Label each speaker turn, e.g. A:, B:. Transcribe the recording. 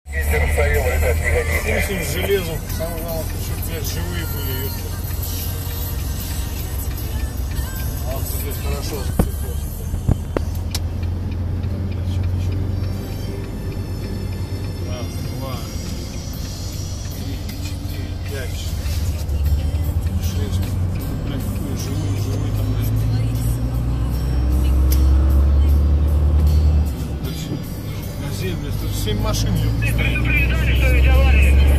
A: 8 с железом. Самое главное, чтобы, блядь, живые были, ёпта. А, здесь хорошо запекло. Раз, два, три, четыре, пять, шесть. Блядь, какой живой там, блядь. На земле, тут 7 машин, ёпта.
B: Предупреждали, что ведь авария.